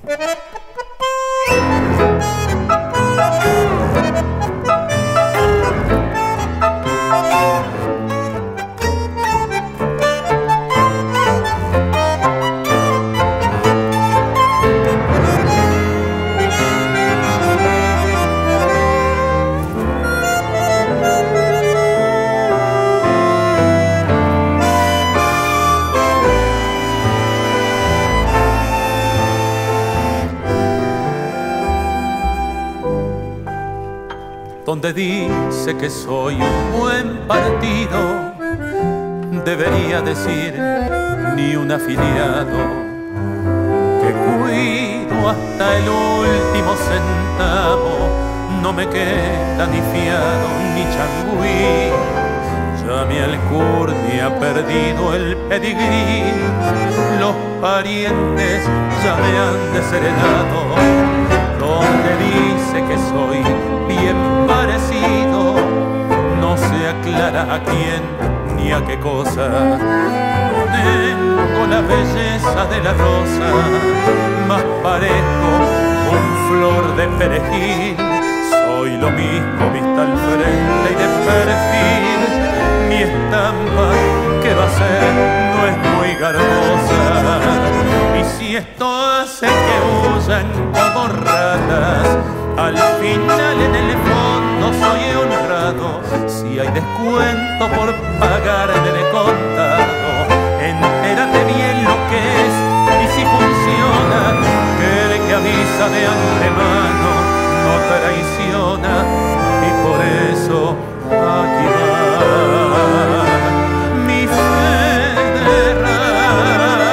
Donde dice que soy un buen partido, debería decir ni un afiliado, que cuido hasta el último centavo, no me queda ni fiado ni changüí. Ya mi alcurnia ha perdido el pedigrí, los parientes ya me han desheredado. Donde dice que soy bien parecido, no se aclara a quién ni a qué cosa. No tengo la belleza de la rosa, más parezco un flor de perejil. Soy lo mismo vista al frente y de perfil. Mi estampa, ¿qué va a ser? No es muy garbosa. Y si esto hace que huyan como ratas, al final en el fondo soy honrado. Si hay descuento por pagarme de contado, entérate bien lo que es y si funciona, que el que avisa de antemano no traiciona. Y por eso aquí va mi fe de rata.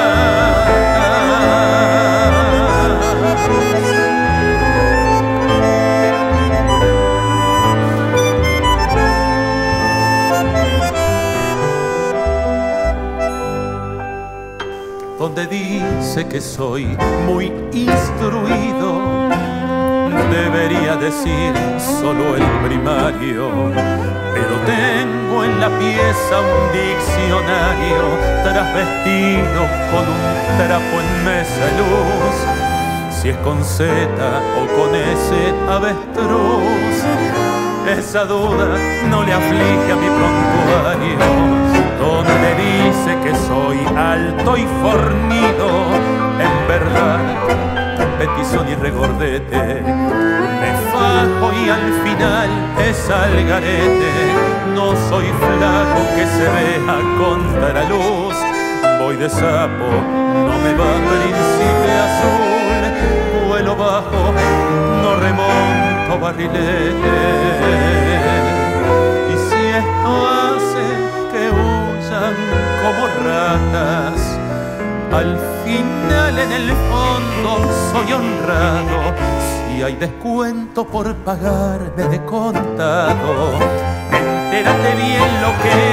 Donde dice que soy muy instruido, debería decir solo el primario. Pero tengo en la pieza un diccionario trasvestido con un trapo en mesa de luz. Si es con Z o con S avestruz, esa duda no le aflige a mi prontuario. Donde dice que soy alto y fornido, en verdad, petizón y regordete. Me fajo y al final es algarete. No soy flaco que se vea contra luz. Voy de sapo, no me va príncipe azul. Vuelo bajo, no remonto barrilete. Y si esto hace que huyan como ratas, al final en el fondo soy honrado. Si hay descuento por pagarme de contado, entérate bien lo que